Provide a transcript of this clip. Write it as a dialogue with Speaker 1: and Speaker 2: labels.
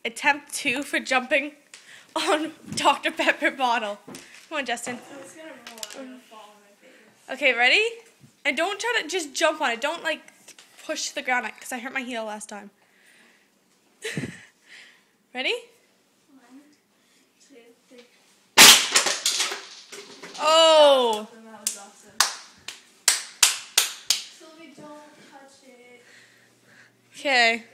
Speaker 1: attempt 2 for jumping on Dr. Pepper bottle. Come on, Justin.
Speaker 2: It's gonna roll out and fall on my face.
Speaker 1: Okay, ready? And don't try to just jump on it. Don't like push to the ground because I hurt my heel last time. Ready?
Speaker 2: 1, 2, 3.
Speaker 1: Oh!
Speaker 2: That was awesome. Sylvie, don't touch it.
Speaker 1: Okay.